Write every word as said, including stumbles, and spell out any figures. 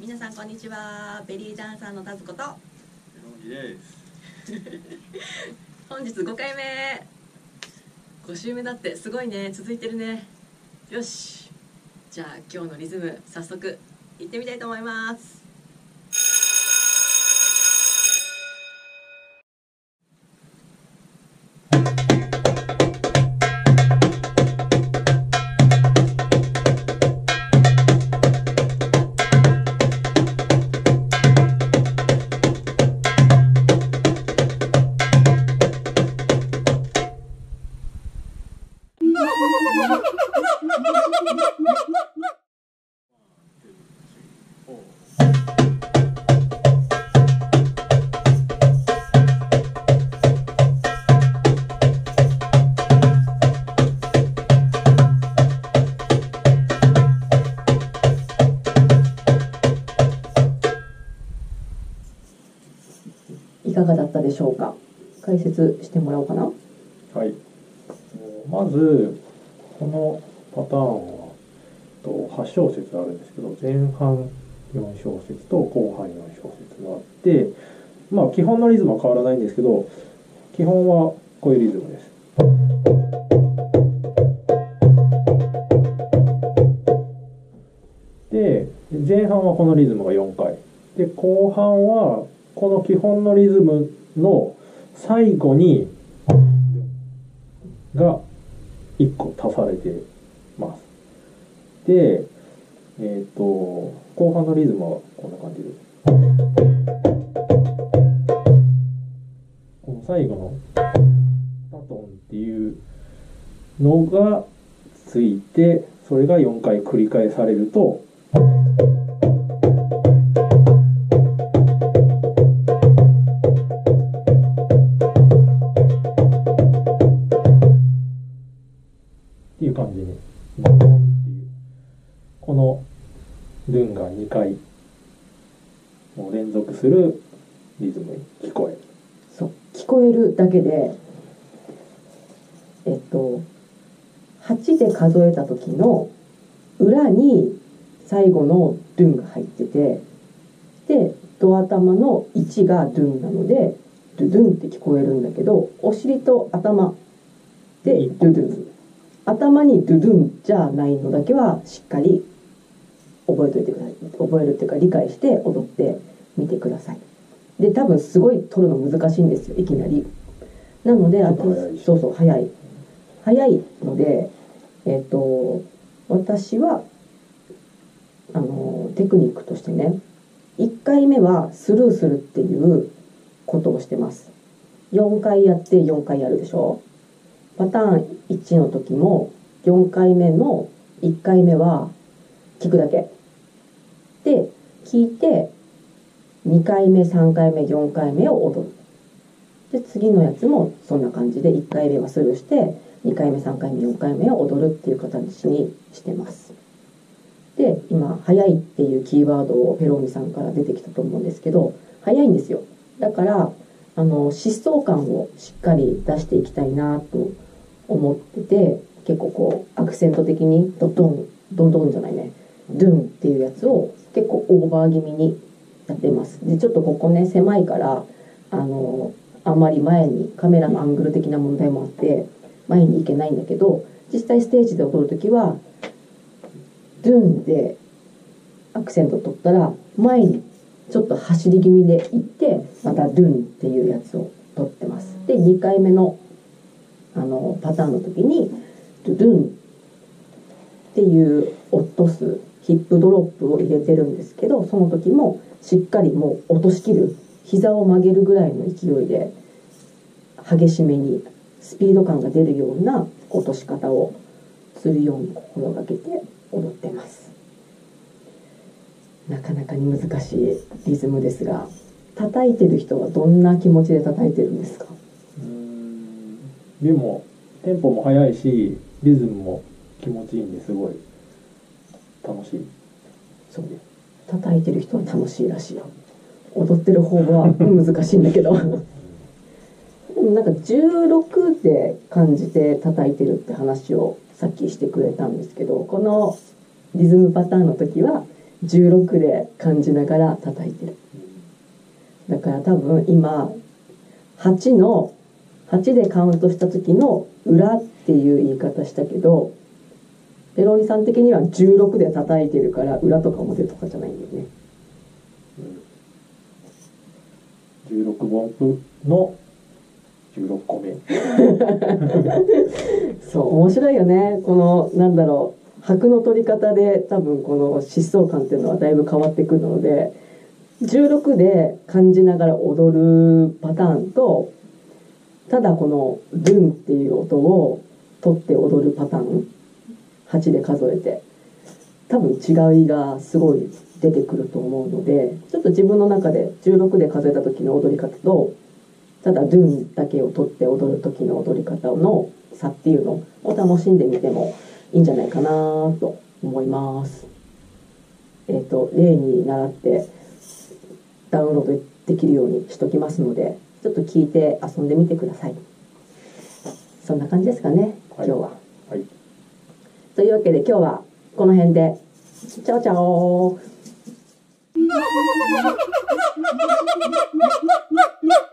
皆さんこんにちは。ベリーダンサーのタズこと本日ごかいめ、ご週目だって。すごいね、続いてるね。よし、じゃあ今日のリズム早速いってみたいと思います。いかがだったでしょうか。解説してもらおうかな。 はい、まずこのパターンははち小節あるんですけど、前半よん小節と後半よん小節があって、まあ基本のリズムは変わらないんですけど、基本はこういうリズムです。で前半はこのリズムがよんかいで、後半はこの基本のリズムの最後にがいっこ足されてます。で、えっと後半のリズムはこんな感じです。この最後のタトンっていうのがついて、それがよんかい繰り返されるとっていう感じに、ボンボンっていう、このドゥンがにかいもう連続するリズムに聞こえる。 そう、聞こえるだけで、えっとはちで数えた時の裏に最後のドゥンが入ってて、でド頭のいちがドゥンなのでドゥドゥンって聞こえるんだけど、お尻と頭でドゥドゥン、頭にドゥドゥンじゃないのだけはしっかり覚えておいてください。覚えるっていうか理解して踊ってみてください。で多分すごい取るの難しいんですよ、いきなり。なので、あとそうそう早い早いので、えっと私はあのテクニックとしてね、いっかいめはスルーするっていうことをしてます。よんかいやってよんかいやるでしょ。パターンいちの時もよんかいめのいっかいめは聞くだけで、聞いてにかいめさんかいめよんかいめを踊る。で次のやつもそんな感じでいっかいめはスルーしてにかいめさんかいめよんかいめを踊るっていう形にしてます。で今「速い」っていうキーワードをペローニさんから出てきたと思うんですけど、速いんですよ。だからあの疾走感をしっかり出していきたいなと思ってて、結構こうアクセント的にドドンドンドンじゃないねドゥンっていうやつを結構オーバー気味にやってます。でちょっとここね狭いから、あのあんまり前にカメラのアングル的な問題もあって前に行けないんだけど、実際ステージで踊る時はドゥンでアクセント取ったら前にちょっと走り気味で行ってまたドゥンっていうやつを取ってます。でにかいめのあのパターンの時にドゥドゥンっていう落とすヒップドロップを入れてるんですけど、その時もしっかりもう落としきる、膝を曲げるぐらいの勢いで激しめにスピード感が出るような落とし方をするように心がけて踊ってます。なかなかに難しいリズムですが、叩いてる人はどんな気持ちで叩いてるんですか？ うーんでもテンポも速いしリズムも気持ちいいんで、すごい楽しい。 そうね、叩いてる人は楽しいらしいよ。踊ってる方は難しいんだけどでもなんかじゅうろくで感じて叩いてるって話をさっきしてくれたんですけど、このリズムパターンの時はじゅうろくで感じながら叩いてる。だから多分今はちのはちでカウントした時の裏っていう言い方したけど、ペロリさん的にはじゅうろくで叩いてるから裏とか表とかじゃないんだよね。 じゅうろく音符のじゅうろっこめそう面白いよね。このなんだろう、拍の取り方で多分この疾走感っていうのはだいぶ変わってくるので、じゅうろくで感じながら踊るパターンと、ただこのルンっていう音を取って踊るパターン、はちで数えて多分違いがすごい出てくると思うので、ちょっと自分の中でじゅうろくで数えた時の踊り方と、ただルンだけを取って踊る時の踊り方の差っていうのを楽しんでみてもいいんじゃないかなと思います。えっと例に倣ってダウンロードできるようにしときますので、ちょっと聞いて遊んでみてください。そんな感じですかね、今日は。 はいはい、 というわけで今日はこの辺で。チャオチャオ。